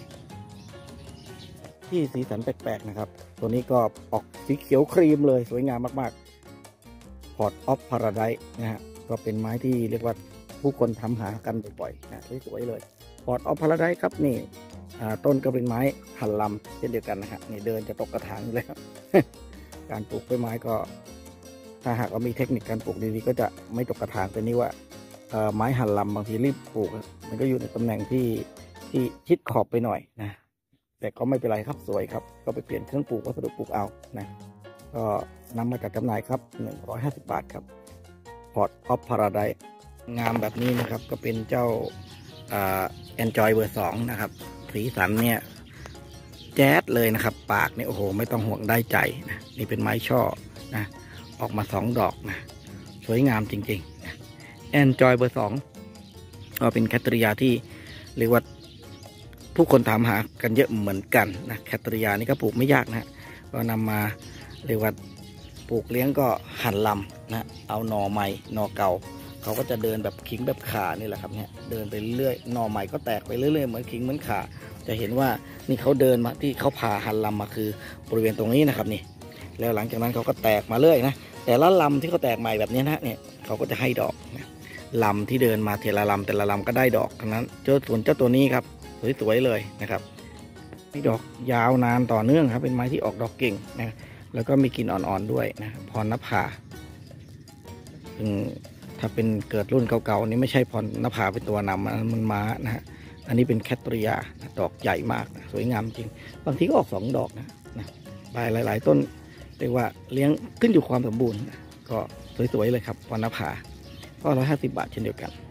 A: ที่สีสันแปลกๆนะครับตัวนี้ก็ออกสีเขียวครีมเลยสวยงามมากๆ Pot of Paradise นะฮะก็เป็นไม้ที่เรียกว่าผู้คนทำหากันบ่อยๆนะสวยๆเลย Pot of Paradise ครับนี่ต้นก็เป็นไม้หันลำเช่นเดียวกันนะฮะนี่เดินจะตกกระถางอยู่แล้ว การปลูกกล้วยไม้ก็ถ้าหากว่ามีเทคนิคการปลูกดีๆก็จะไม่ตกกระถางแต่นี่ว่าไม้หันลำบางทีรีบปลูกมันก็อยู่ในตำแหน่งที่ชิดขอบไปหน่อยนะแต่ก็ไม่เป็นไรครับสวยครับก็ไปเปลี่ยนเครื่องปลูกวัสดุปลูกเอานะก็นำมาจัดจำหน่ายครับ150 บาทครับ Pot of Paradise งามแบบนี้นะครับก็เป็นเจ้าEnjoy เบอร์ 2นะครับสีสันเนี่ยแจ๊ดเลยนะครับปากเนี่ยโอ้โหไม่ต้องห่วงได้ใจนะนี่เป็นไม้ช่อนะออกมา2 ดอกนะสวยงามจริงๆนะ Enjoy เบอร์ 2ก็เป็นแคตตาริยาที่เรียกว่าผู้คนถามหากันเยอะเหมือนกันนะแคตตาริยานี่ก็ปลูกไม่ยากนะก็นำมาเรียกว่าปลูกเลี้ยงก็หั่นลำนะเอาหน่อใหม่หน่อเก่าเขาก็จะเดินแบบขิงแบบขานี่แหละครับเนี่ยเดินไปเรื่อยหน่อใหม่ก็แตกไปเรื่อยๆเหมือนขิงเหมือนขาจะเห็นว่านี่เขาเดินมาที่เขาผ่าหั่นลำมาคือบริเวณตรงนี้นะครับนี่แล้วหลังจากนั้นเขาก็แตกมาเรื่อยนะแต่ละลำที่เขาแตกใหม่แบบนี้นะเนี่ยเขาก็จะให้ดอกนะลำที่เดินมาเทละลำแต่ละลำก็ได้ดอกทั้งนั้นส่วนเจ้าตัวนี้ครับสวยๆเลยนะครับมีดอกยาวนานต่อเนื่องครับเป็นไม้ที่ออกดอกเก่งนะแล้วก็มีกลิ่นอ่อนๆด้วยนะพรณภาซึ่งถ้าเป็นเกิดรุ่นเก่าๆนี้ไม่ใช่พรณภาเป็นตัวนำมันม้านะฮะอันนี้เป็นแคตตาริยาดอกใหญ่มากนะสวยงามจริงบางทีก็ออก2 ดอกนะใบหลายๆต้นเรียกว่าเลี้ยงขึ้นอยู่ความสมบูรณ์นะก็สวยๆเลยครับพรณภาก็150 บาทเช่นเดียวกัน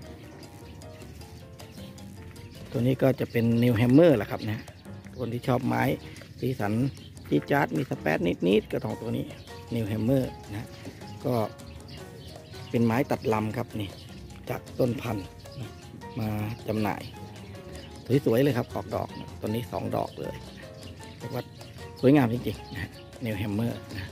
A: ตัวนี้ก็จะเป็นนิวแฮมเมอร์แหละครับนะคนที่ชอบไม้สีสันจี๊ดจ๊าดมีสเปซนิดๆก็ต้องตัวนี้นิวแฮมเมอร์นะก็เป็นไม้ตัดลำครับนี่จากต้นพันธุ์มาจำหน่ายสวยๆเลยครับออกดอกตัวนี้2 ดอกเลยเรียกว่าสวยงามจริงๆนะนิวแฮมเมอร์นะ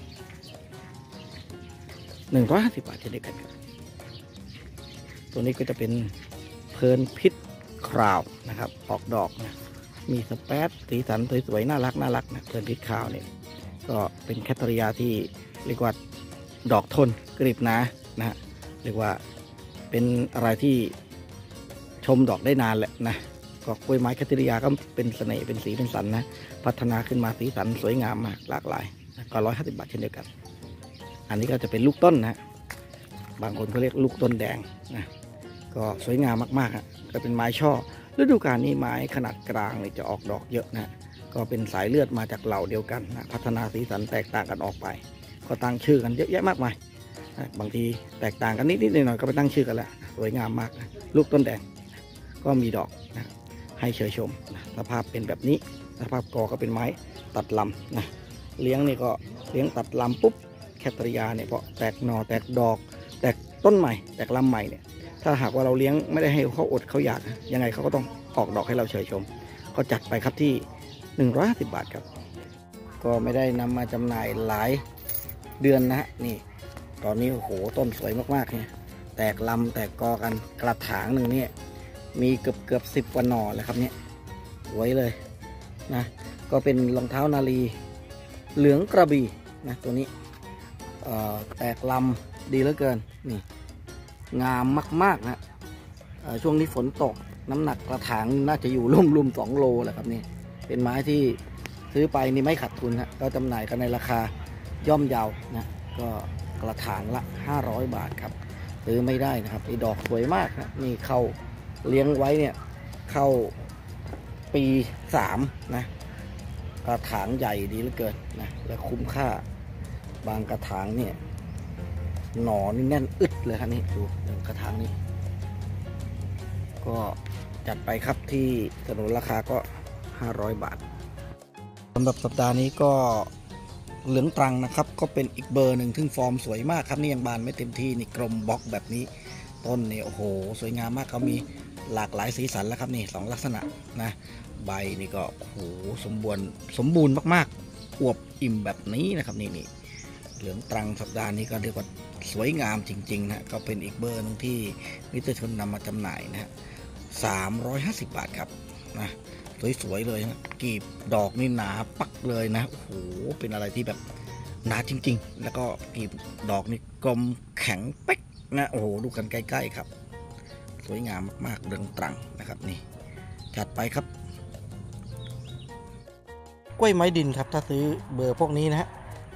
A: 150 บาทเช่นเดียวกันครับตัวนี้ก็จะเป็นเพลินพิษคราวนะครับออกดอกนะมีสเปซสีสันสวยๆน่ารักนะเพลินพิษคราวเนี่ยก็เป็นแคตตาริยาที่เรียกว่าดอกทนกรีบหนานะเรียกว่าเป็นอะไรที่ชมดอกได้นานแหละนะก็กล้วยไม้แคตตาริยาก็เป็นเสน่ห์เป็นสีเป็นสันนะพัฒนาขึ้นมาสีสันสวยงามมากหลากหลายก็150 บาทเช่นเดียวกันอันนี้ก็จะเป็นลูกต้นนะบางคนเขาเรียกลูกต้นแดงนะก็สวยงามมากๆก็เป็นไม้ช่อฤดูกาลนี้ไม้ขนาดกลางเลยจะออกดอกเยอะนะก็เป็นสายเลือดมาจากเหล่าเดียวกันนะพัฒนาสีสันแตกต่างกันออกไปก็ตั้งชื่อกันเยอะแยะมากมายบางทีแตกต่างกันนิดๆหน่อยๆก็ไปตั้งชื่อกันแล้วสวยงามมากนะลูกต้นแดงก็มีดอกนะให้เชยชมนะสภาพเป็นแบบนี้สภาพกอก็เป็นไม้ตัดลำนะเลี้ยงนี่ก็เลี้ยงตัดลำปุ๊บแคตตาริยาเนี่ยพอแตกหน่อแตกดอกแตกต้นใหม่แตกลำใหม่เนี่ยถ้าหากว่าเราเลี้ยงไม่ได้ให้เขาอดเขาอยากยังไงเขาก็ต้องออกดอกให้เราเชยชมก็จัดไปครับที่150 บาทครับก็ไม่ได้นำมาจำหน่ายหลายเดือนนะฮะนี่ตอนนี้โอ้โหต้นสวยมากๆเนี่ยแตกลำแตกกอกันกระถางหนึ่งเนี่ยมีเกือบ10 กว่าหน่อเลยครับเนี่ยสวยเลยนะก็เป็นรองเท้านาลีเหลืองกระบี่นะตัวนี้แตกลำดีเหลือเกินนี่งามมากๆนะช่วงนี้ฝนตกน้ำหนักกระถางน่าจะอยู่รุ่ม2 โลแหละครับนี่เป็นไม้ที่ซื้อไปนี่ไม่ขาดทุนฮะก็จำหน่ายกันในราคาย่อมเยานะก็กระถางละ500 บาทครับซื้อไม่ได้นะครับไอ้ดอกสวยมากนะนี่เข้าเลี้ยงไว้เนี่ยเข้าปี 3นะกระถางใหญ่ดีเหลือเกินนะและคุ้มค่าบางกระถางเนี่ยหน่อนี่แน่นอึดเลยครับนี่ดูกระถางนี้ก็จัดไปครับที่สนุนราคาก็500 บาทสำหรับสัปดาห์นี้ก็เหลืองตรังนะครับก็เป็นอีกเบอร์หนึ่งที่ฟอร์มสวยมากครับนี่ยังบานไม่เต็มที่นี่กลมบล็อกแบบนี้ต้นนี่โอ้โหสวยงามมากเขามีหลากหลายสีสันแล้วครับนี่2 ลักษณะนะใบนี่ก็โอ้โหสมบูรณ์มากๆอวบอิ่มแบบนี้นะครับนี่เหลืองตรังสัปดาห์นี้ก็เรียกว่าสวยงามจริงๆนะก็เป็นอีกเบอร์นึงที่มิตรชนนำมาจำหน่ายนะ350 บาทครับนะสวยๆเลยนะกีบดอกนี่หนาปักเลยนะโอ้โหเป็นอะไรที่แบบหนาจริงๆแล้วก็กีบดอกนี่กลมแข็งเป๊กนะโอ้โหดูกันใกล้ๆครับสวยงามมากๆเหลืองตรังนะครับนี่จัดไปครับกล้วยไม้ดินครับถ้าซื้อเบอร์พวกนี้นะฮะ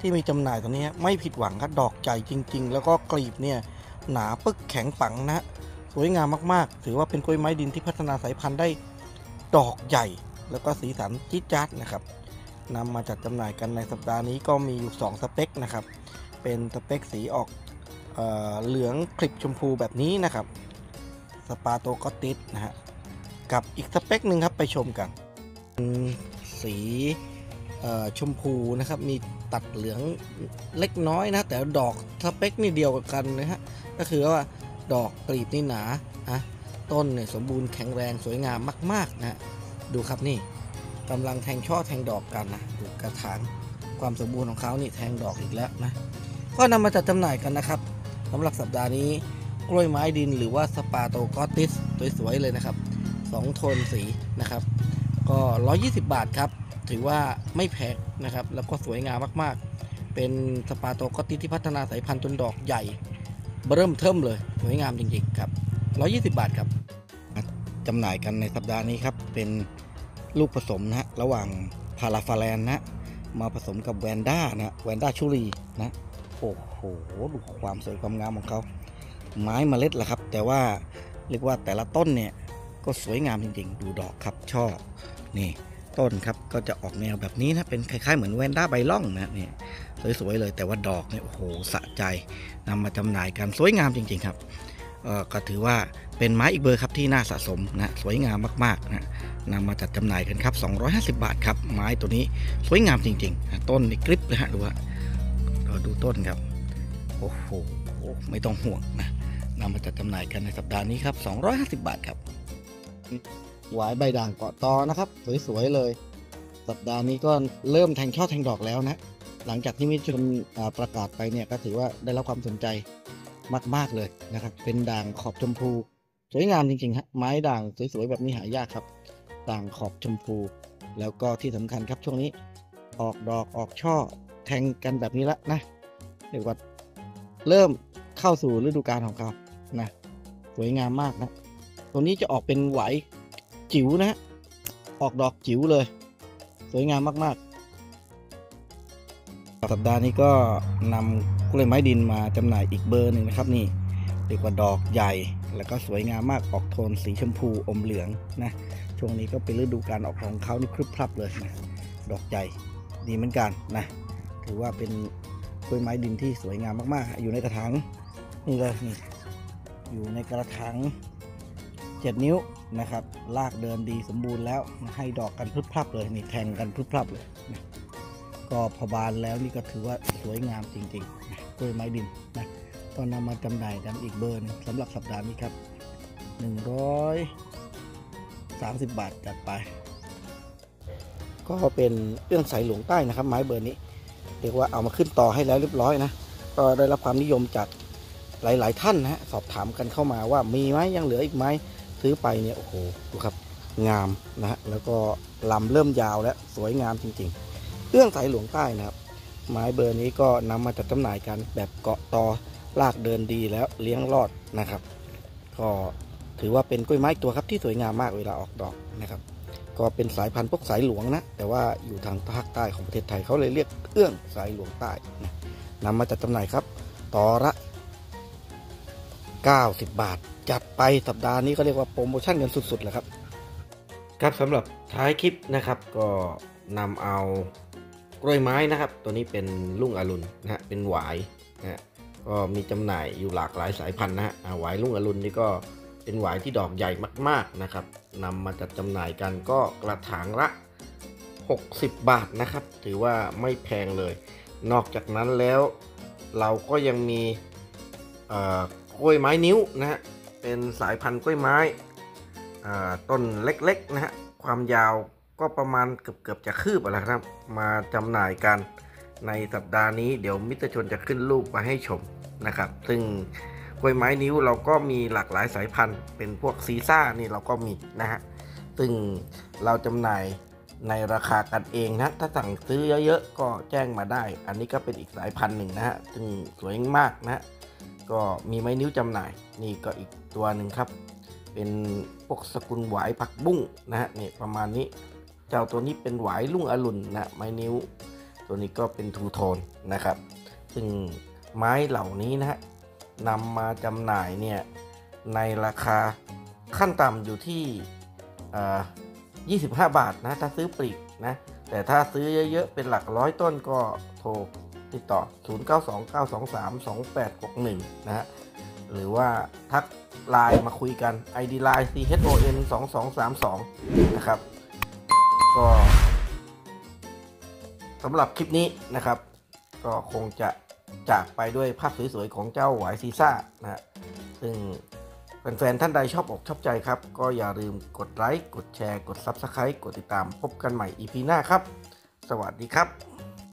A: ที่มีจำหน่ายตัวนี้ไม่ผิดหวังครับดอกใหญ่จริงๆแล้วก็กลีบเนี่ยหนาปึกแข็งปังนะสวยงามมากๆถือว่าเป็นกล้วยไม้ดินที่พัฒนาสายพันธุ์ได้ดอกใหญ่แล้วก็สีสันจี๊ดจ๊าดนะครับนำมาจัดจำหน่ายกันในสัปดาห์นี้ก็มีอยู่2สเปคนะครับเป็นสเปคสีออกเหลืองคลิปชมพูแบบนี้นะครับสปาโตกอติสนะฮะกับอีกสเปคหนึ่งครับไปชมกันสีชมพูนะครับมีตัดเหลืองเล็กน้อยนะแต่ดอกสเปคนี่เดียวกันนะฮะก็คือว่าดอกกลีบนี่หนาต้นเนี่ยสมบูรณ์แข็งแรงสวยงามมากๆนะดูครับนี่กำลังแทงช่อแทงดอกกันนะดูกระถางความสมบูรณ์ของเขานี่แทงดอกอีกแล้วนะก็นำมาจัดจำหน่ายกันนะครับสำหรับสัปดาห์นี้กล้วยไม้ดินหรือว่าสปาโตกอติสสวยๆเลยนะครับ2โทนสีนะครับก็120 บาทครับถือว่าไม่แพงนะครับแล้วก็สวยงามมากๆเป็นสปาโตกอติสที่พัฒนาสายพันธุ์จนดอกใหญ่เริ่มเทิมเลยสวยงามจริงๆครับ120 บาทครับจำหน่ายกันในสัปดาห์นี้ครับเป็นลูกผสมนะระหว่างพาราฟาแลนนะมาผสมกับแวนด้านะแวนด้าชุลีนะโอ้โหดูความสวยความงามของเขาไม้เมล็ดแหละครับแต่ว่าเรียกว่าแต่ละต้นเนี่ยก็สวยงามจริงๆดูดอกครับช่อนี่ต้นครับก็จะออกแนวแบบนี้นะเป็นคล้ายๆเหมือนแวนด้าใบล่องนะนี่สวยๆเลยแต่ว่าดอกเนี่ยโอ้โหสะใจนำมาจำหน่ายกันสวยงามจริงๆครับก็ถือว่าเป็นไม้อีกเบอร์ครับที่น่าสะสมนะสวยงามมากๆนะนำมาจัดจำหน่ายกันครับ250 บาทครับไม้ตัวนี้สวยงามจริงๆต้นนี่กริบเลยฮะดูว่าดูต้นครับโอ้โหไม่ต้องห่วงนะนำมาจัดจำหน่ายกันในสัปดาห์นี้ครับ250 บาทครับหวายใบด่างเกาะตอนะครับสวยๆเลยสัปดาห์นี้ก็เริ่มแทงช่อแทงดอกแล้วนะหลังจากที่มิตรชนประกาศไปเนี่ยก็ถือว่าได้รับความสนใจมากๆเลยนะครับเป็นด่างขอบชมพูสวยงามจริงๆฮะไม้ด่างสวยๆแบบนี้หายากครับด่างขอบชมพูแล้วก็ที่สำคัญครับช่วงนี้ออกดอกออกช่อแทงกันแบบนี้ละนะเรียกว่าเริ่มเข้าสู่ฤดูกาลของเขานะสวยงามมากนะตัวนี้จะออกเป็นไหวจิ๋วนะออกดอกจิ๋วเลยสวยงามมากๆสัปดาห์นี้ก็นำกล้วยไม้ดินมาจำหน่ายอีกเบอร์หนึ่งนะครับนี่เรียกว่าดอกใหญ่แล้วก็สวยงามมากออกโทนสีชมพูอมเหลืองนะช่วงนี้ก็เป็นฤดูการออกของเขานี่ครึบพรับเลยนะดอกใหญ่ดีเหมือนกันนะถือว่าเป็นกล้วยไม้ดินที่สวยงามมากๆอยู่ในกระถางนี่เลยนี่อยู่ในกระถาง7 นิ้วนะครับรากเดินดีสมบูรณ์แล้วให้ดอกกันพรึบพรับเลยนี่แทงกันพรึบพรับเลยนะก็พอบานแล้วนี่ก็ถือว่าสวยงามจริงๆนะกล้วยไม้ดินนะก็นำมาจำหน่ายกันอีกเบอร์นึงสำหรับสัปดาห์นี้ครับ130 บาทจัดไปก็เป็นเอื้องสายหลวงใต้นะครับไม้เบอร์นี้เรียกว่าเอามาขึ้นต่อให้แล้วเรียบร้อยนะก็ได้รับความนิยมจากหลายๆท่านนะฮะสอบถามกันเข้ามาว่ามีไหมยังเหลืออีกไหมซื้อไปเนี่ยโอ้โหดูครับงามนะฮะแล้วก็ลำเริ่มยาวแล้วสวยงามจริงๆเอื้องสายหลวงใต้นะครับไม้เบอร์นี้ก็นำมาจัดจำหน่ายกันแบบเกาะตอรากเดินดีแล้วเลี้ยงรอดนะครับก็ถือว่าเป็นกล้วยไม้ตัวครับที่สวยงามมากเวลาออกดอกนะครับก็เป็นสายพันธุ์พวกสายหลวงนะแต่ว่าอยู่ทางภาคใต้ของประเทศไทยเขาเลยเรียกเอื้องสายหลวงใต้นะนำมาจัดจำหน่ายครับต่อละ90 บาทจัดไปสัปดาห์นี้ก็เรียกว่าโปรโมชั่นกันสุดๆเลยครับครับสำหรับท้ายคลิปนะครับก็นำเอากล้วยไม้นะครับตัวนี้เป็นลุ่งอรุณนะฮะเป็นหวายนะก็มีจำหน่ายอยู่หลากหลายสายพันธุ์นะฮะหวายลุ่งอรุณนี่ก็เป็นหวายที่ดอกใหญ่มากๆนะครับนำมาจัดจำหน่ายกันก็กระถางละ60 บาทนะครับถือว่าไม่แพงเลยนอกจากนั้นแล้วเราก็ยังมีกล้วยไม้นิ้วนะฮะเป็นสายพันธุ์กล้วยไม้ต้นเล็กๆนะฮะความยาวก็ประมาณเกือบจะคืบอะไรครับมาจำหน่ายกันในสัปดาห์นี้เดี๋ยวมิตรชนจะขึ้นรูปมาให้ชมนะครับซึ่งกล้วยไม้นิ้วเราก็มีหลากหลายสายพันธุ์เป็นพวกซีซ่านี่เราก็มีนะฮะซึ่งเราจำหน่ายในราคากันเองนะถ้าสั่งซื้อเยอะๆก็แจ้งมาได้อันนี้ก็เป็นอีกสายพันธุ์หนึ่งนะฮะซึ่งสวยมากนะก็มีไม้นิ้วจำหน่ายนี่ก็อีกตัวหนึ่งครับเป็นพวกสกุลหวายผักบุ้งนะฮะนี่ประมาณนี้เจ้าตัวนี้เป็นหวายลุ่งอรุณนะไม้นิ้วตัวนี้ก็เป็นทูโทนนะครับซึ่งไม้เหล่านี้นะฮะนำมาจำหน่ายเนี่ยในราคาขั้นต่ำอยู่ที่25 บาทนะถ้าซื้อปลีกนะแต่ถ้าซื้อเยอะๆเป็นหลักร้อยต้นก็โทรติดต่อ0929232861นะฮะหรือว่าทักไลน์มาคุยกัน ID Line CHON2232นะครับก็สำหรับคลิปนี้นะครับก็คงจะจากไปด้วยภาพสวยๆของเจ้าหวายซีซ่านะฮะซึ่งแฟนๆท่านใดชอบอกชอบใจครับก็อย่าลืมกดไลค์กดแชร์กด Subscribe กดติดตามพบกันใหม่ EP หน้าครับสวัสดีครับ